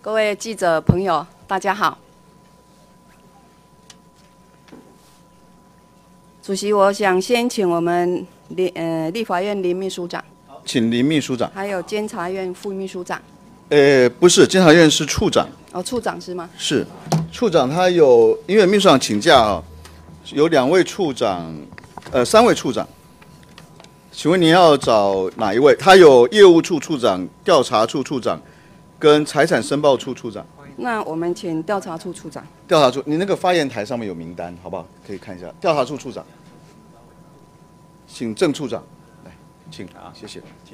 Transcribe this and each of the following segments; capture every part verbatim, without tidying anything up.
各位记者朋友，大家好。主席，我想先请我们立呃立法院林秘书长， 请林秘书长， 还有监察院副秘书长。 呃，不是，监察院是处长。 哦，处长是吗？ 是，处长他有，因为秘书长请假啊，有两位处长，呃，三位处长。请问您要找哪一位？他有业务处处长、调查处处长，跟财产申报处处长。 那我们请调查处处长。 调查处，你那个发言台上面有名单，好不好？可以看一下。调查处处长，请郑处长来，请，谢谢。请。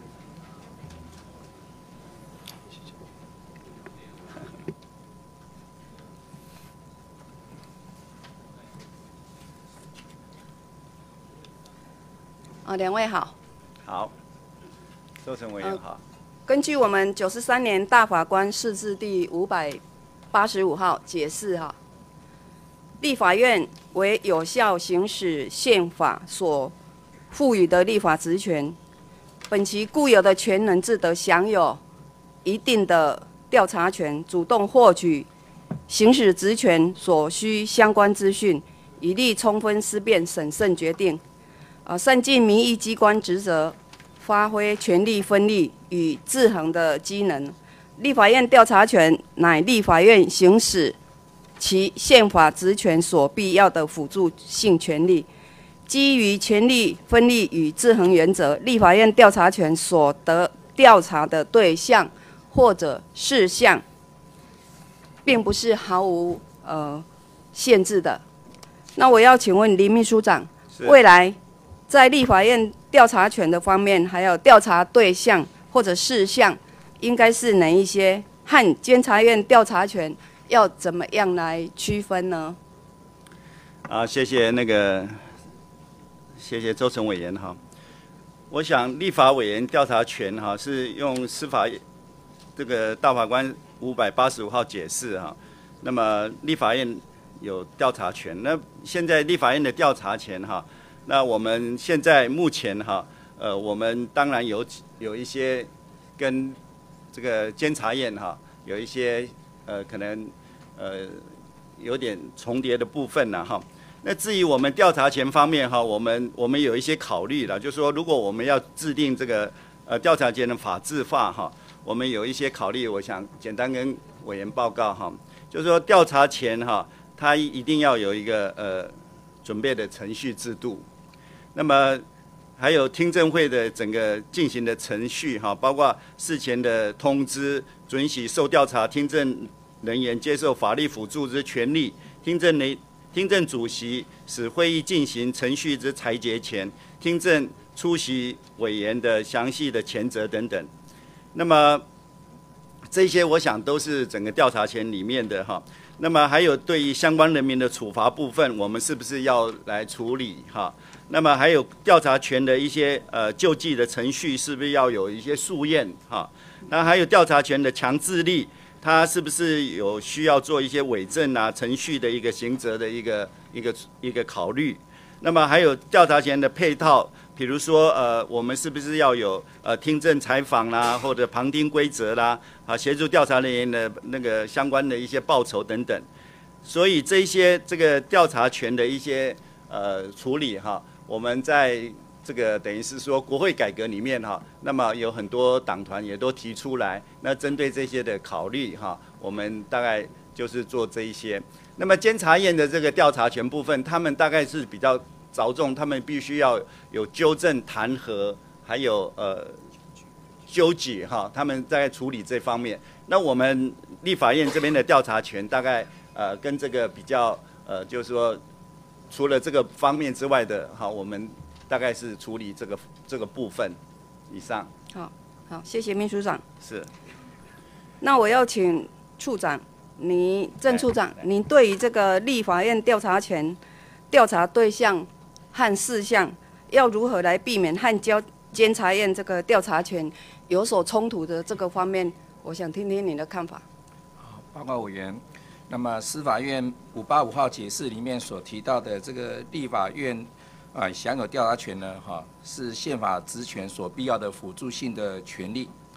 啊，两位好。 好，周成委员好。 呃根据我们九十三年大法官释字第五百八十五号解释哈，立法院为有效行使宪法所赋予的立法职权，本其固有的权能自得享有一定的调查权，主动获取行使职权所需相关资讯，以利充分思辨审慎决定，啊，善尽民意机关职责。发挥权力分立与制衡的机能。立法院调查权乃立法院行使其宪法职权所必要的辅助性权利。基于权力分立与制衡原则，立法院调查权所得调查的对象或者事项，并不是毫无呃限制的。那我要请问林秘书长，未来在立法院调查权的方面，还有调查对象或者事项，应该是哪一些？和监察院调查权要怎么样来区分呢？ 啊，谢谢那个，谢谢周成委员哈。我想立法委员调查权哈是用司法这个大法官五百八十五号解释哈，那么立法院有调查权，那现在立法院的调查权哈。那我们现在目前哈，呃，我们当然有有一些跟这个监察院哈有一些呃可能呃有点重叠的部分呢哈。那至于我们调查权方面哈，我们我们有一些考虑了，就是说如果我们要制定这个呃调查权的法制化哈，我们有一些考虑，我想简单跟委员报告哈，就是说调查权哈，它一定要有一个呃准备的程序制度。那么还有听证会的整个进行的程序哈，包括事前的通知、准许受调查听证人员接受法律辅助之权利、听证人、听证主席使会议进行程序之裁决权、听证出席委员的详细的权责等等。那么这些我想都是整个调查权里面的哈。那么还有对于相关人民的处罚部分，我们是不是要来处理哈？那么还有调查权的一些呃救济的程序，是不是要有一些诉验哈？那还有调查权的强制力，它是不是有需要做一些伪证啊程序的一个刑责的一个一个一个考虑？那么还有调查权的配套，比如说呃我们是不是要有呃听证采访啦，或者旁听规则啦，啊协助调查人员的那个相关的一些报酬等等。所以这一些这个调查权的一些呃处理哈。我们在这个等于是说国会改革里面哈，那么有很多党团也都提出来，那针对这些的考虑哈，我们大概就是做这一些。那么监察院的这个调查权部分，他们大概是比较着重，他们必须要有纠正、弹劾，还有呃纠举哈，他们在处理这方面。那我们立法院这边的调查权，大概呃跟这个比较呃，就是说。除了这个方面之外的，好，我们大概是处理这个这个部分以上。 好，好，谢谢秘书长。 是。 那我要请处长，你郑处长，您对于这个立法院调查权、调查对象和事项，要如何来避免和交监察院这个调查权有所冲突的这个方面，我想听听你的看法。 好，报告委员。那么司法院五八五号解释里面所提到的这个立法院啊、呃、享有调查权呢，哈、啊、是宪法职权所必要的辅助性的权利。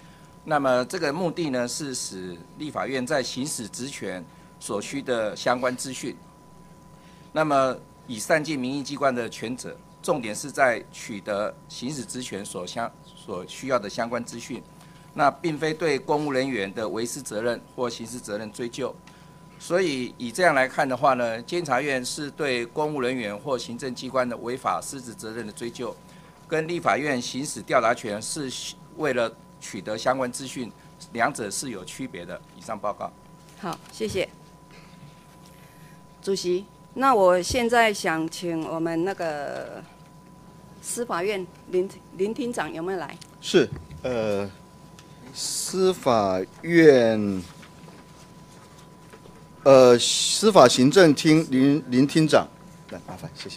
那么这个目的呢，是使立法院在行使职权所需的相关资讯。那么以善尽民意机关的权责，重点是在取得行使职权所相所需要的相关资讯。那并非对公务人员的违失责任或刑事责任追究。所以以这样来看的话呢，监察院是对公务人员或行政机关的违法失职责任的追究，跟立法院行使调查权是为了取得相关资讯，两者是有区别的。以上报告。 好，谢谢主席。那我现在想请我们那个司法院林林厅长有没有来？ 是，呃，司法院，呃，司法行政厅林林厅长，来麻烦，谢谢。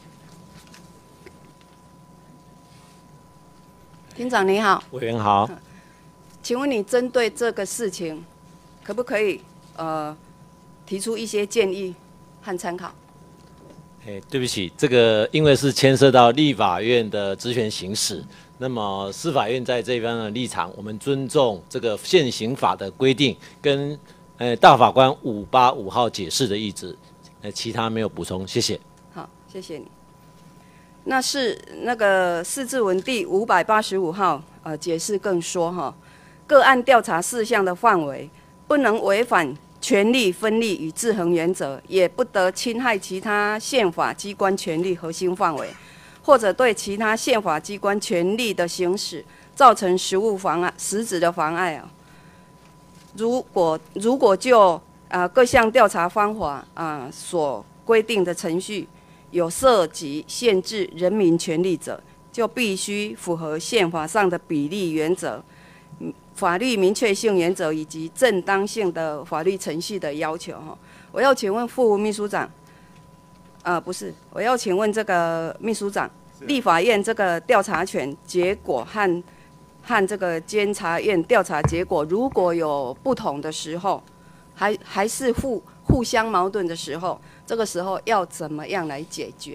厅长你好。 委员好。 请问你针对这个事情，可不可以呃提出一些建议和参考？ 哎，对不起，这个因为是牵涉到立法院的职权行使，那么司法院在这边的立场，我们尊重这个现行法的规定，跟呃大法官五八五号解释的意旨，呃，其他没有补充，谢谢。 好，谢谢你。那是那个释字文第五百八十五号，呃，解释更说哈，个案调查事项的范围不能违反权力分立与制衡原则，也不得侵害其他宪法机关权力核心范围，或者对其他宪法机关权力的行使造成实务妨碍、实质的妨碍啊。如果如果就啊、呃、各项调查方法啊、呃、所规定的程序有涉及限制人民权利者，就必须符合宪法上的比例原则、法律明确性原则以及正当性的法律程序的要求哈。我要请问副秘书长，呃，不是，我要请问这个秘书长，立法院这个调查权结果和和这个监察院调查结果如果有不同的时候，还还是互互相矛盾的时候，这个时候要怎么样来解决？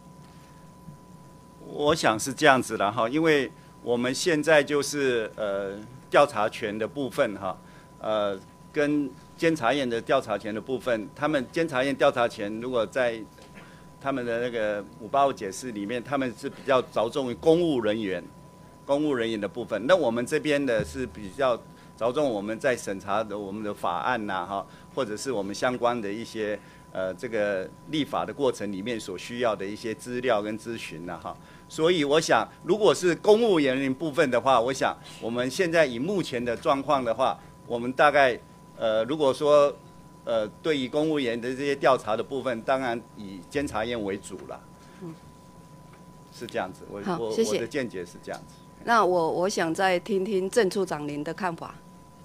我想是这样子的哈，因为我们现在就是呃调查权的部分哈，呃跟监察院的调查权的部分，他们监察院调查权如果在他们的那个五八五解释里面，他们是比较着重于公务人员、公务人员的部分。那我们这边的是比较着重我们在审查的我们的法案呐、啊、哈，或者是我们相关的一些呃这个立法的过程里面所需要的一些资料跟咨询呐哈。所以我想，如果是公务人员部分的话，我想我们现在以目前的状况的话，我们大概呃如果说呃对于公务员的这些调查的部分，当然以监察院为主了。嗯，是这样子。我我谢谢我的见解是这样子。 那我我想再听听郑处长您的看法。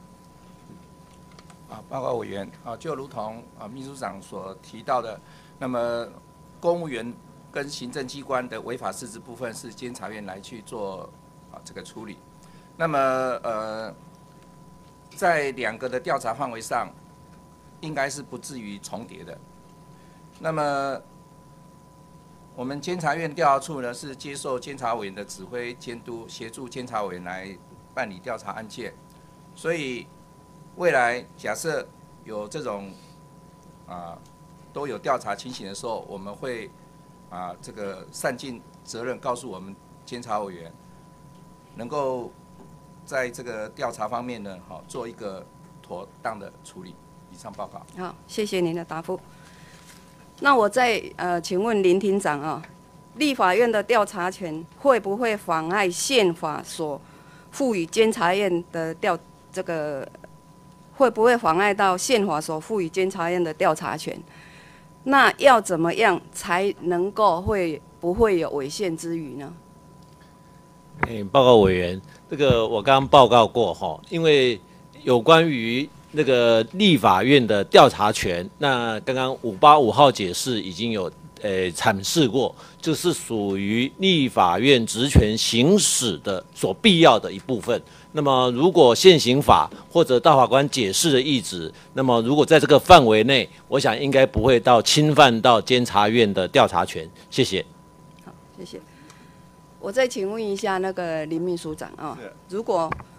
啊，报告委员啊，就如同啊秘书长所提到的，那么公务员跟行政机关的违法失职部分是监察院来去做啊这个处理。那么呃，在两个的调查范围上，应该是不至于重叠的。那么我们监察院调查处呢，是接受监察委员的指挥监督，协助监察委员来办理调查案件。所以未来假设有这种啊都有调查情形的时候，我们会啊这个善尽责任，告诉我们监察委员，能够在这个调查方面呢，好做一个妥当的处理。以上报告。 好，谢谢您的答复。那我再呃，请问林厅长啊，立法院的调查权会不会妨碍宪法所赋予监察院的调这个？会不会妨碍到宪法所赋予监察院的调查权？那要怎么样才能够会不会有违宪之余呢？ 哎，报告委员，这个我刚刚报告过哈，因为有关于那个立法院的调查权，那刚刚五八五号解释已经有呃阐释过，就是属于立法院职权行使的所必要的一部分。那么如果现行法或者大法官解释的意旨，那么如果在这个范围内，我想应该不会到侵犯到监察院的调查权。谢谢。 好，谢谢。我再请问一下那个林秘书长啊，如果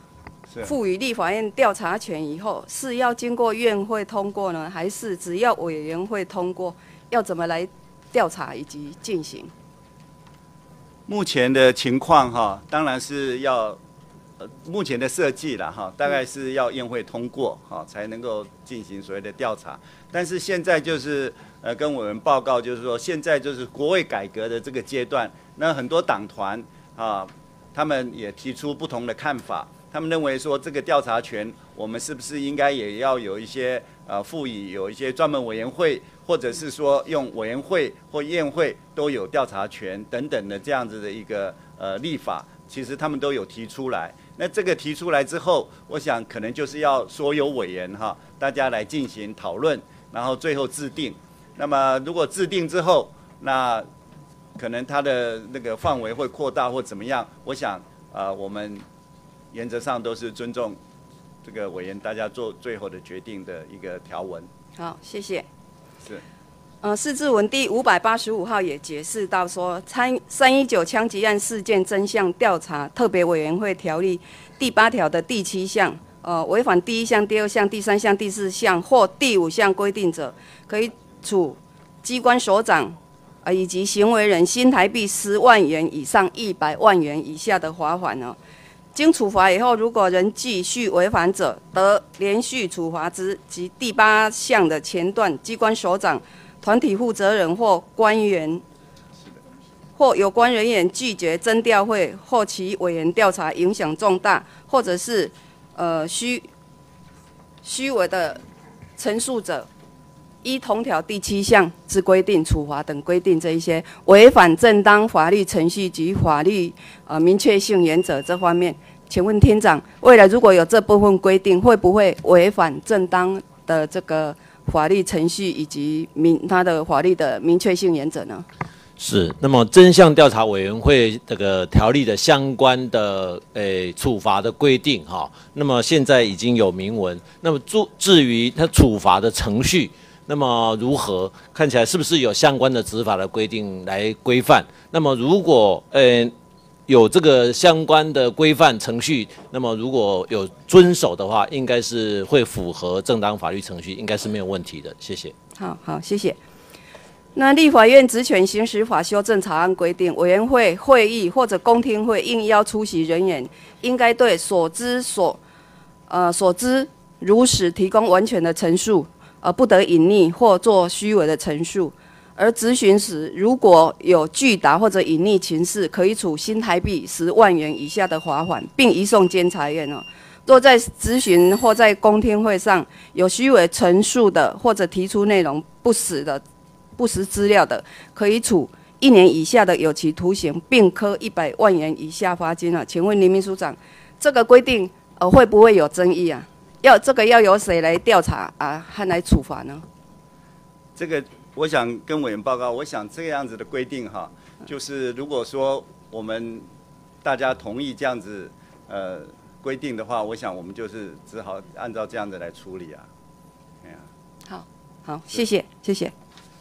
赋予立法院调查权以后，是要经过院会通过呢，还是只要委员会通过？要怎么来调查以及进行？ 目前的情况哈，当然是要，呃，目前的设计啦哈，大概是要院会通过哈，才能够进行所谓的调查。但是现在就是呃，跟我们报告，就是说现在就是国卫改革的这个阶段，那很多党团啊，他们也提出不同的看法。他们认为说，这个调查权，我们是不是应该也要有一些呃赋予有一些专门委员会，或者是说用委员会或院会都有调查权等等的这样子的一个呃立法，其实他们都有提出来。那这个提出来之后，我想可能就是要所有委员哈，大家来进行讨论，然后最后制定。那么如果制定之后，那可能它的那个范围会扩大或怎么样？我想呃我们。原则上都是尊重这个委员大家做最后的决定的一个条文。 好，谢谢。 是。 呃，释字文第五百八十五号也解释到说，参三一九枪击案事件真相调查特别委员会条例第八条的第七项，呃，违反第一项、第二项、第三项、第四项或第五项规定者，可以处机关首长呃以及行为人新台币十万元以上一百万元以下的罚款哦。经处罚以后，如果仍继续违反者，得连续处罚之。及第八项的前段，机关首长、团体负责人或官员或有关人员拒绝侦调会或其委员调查影响重大，或者是呃虚虚伪的陈述者，依同条第七项之规定处罚等规定，这一些违反正当法律程序及法律呃明确性原则这方面，请问厅长，未来如果有这部分规定，会不会违反正当的这个法律程序以及明它的法律的明确性原则呢？ 是，那么真相调查委员会这个条例的相关的诶处罚的规定哈，那么现在已经有明文，那么至至于它处罚的程序，那么如何看起来是不是有相关的执法的规定来规范？那么如果呃有这个相关的规范程序，那么如果有遵守的话，应该是会符合正当法律程序，应该是没有问题的。谢谢。 好好，谢谢。那立法院职权行使法修正草案规定，委员会会议或者公听会应邀出席人员，应该对所知所呃所知如实提供完全的陈述，而不得隐匿或做虚伪的陈述。而质询时，如果有拒答或者隐匿情事，可以处新台币十万元以下的罚款，并移送监察院哦。若在质询或在公听会上有虚伪陈述的，或者提出内容不实的、不实资料的，可以处一年以下的有期徒刑，并科一百万元以下罚金啊。请问林秘书长，这个规定呃会不会有争议啊？要这个要由谁来调查啊和来处罚呢？ 这个我想跟委员报告，我想这个样子的规定哈，就是如果说我们大家同意这样子呃规定的话，我想我们就是只好按照这样子来处理啊。哎呀， 好，好，谢谢，谢谢。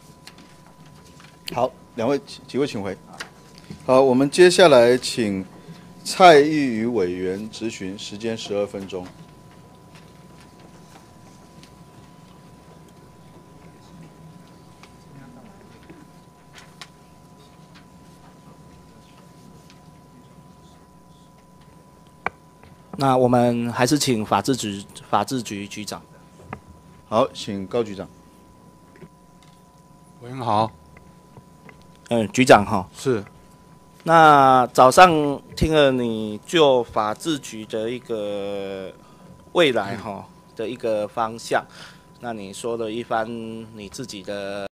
好，两位几位请回。好，我们接下来请蔡玉瑜委员质询，时间十二分钟。 那我们还是请法制局法制局局长。 好，请高局长。 委员好。 嗯，局长哈。 是。 那早上听了你就法制局的一个未来哈的一个方向，那你说了一番你自己的。